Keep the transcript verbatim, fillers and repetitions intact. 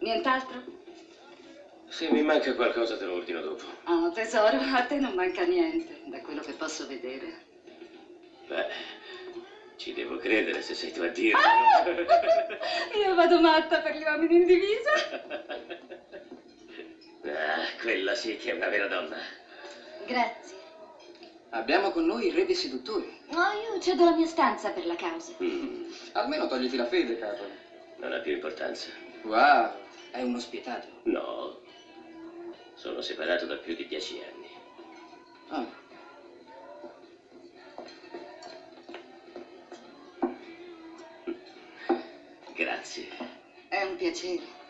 Nient'altro? Se mi manca qualcosa te lo ordino dopo. Oh, tesoro, a te non manca niente, da quello che posso vedere. Beh, ci devo credere se sei tu a dirlo. Ah! Io vado matta per gli uomini in divisa. Ah, quella sì che è una vera donna. Grazie. Abbiamo con noi il re dei seduttori. No, io cedo la mia stanza per la causa. Mm, Almeno togliti la fede, capo. non ha più importanza. Wow, è uno spietato. No, sono separato da più di dieci anni. Ah. Grazie. È un piacere.